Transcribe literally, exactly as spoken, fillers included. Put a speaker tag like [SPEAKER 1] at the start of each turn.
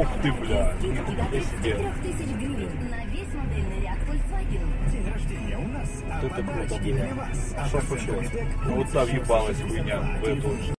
[SPEAKER 1] Ух ты, бля. Нихуя себе. Вот это круто было. Что случилось? Ну вот та въебалась хуйня в эту.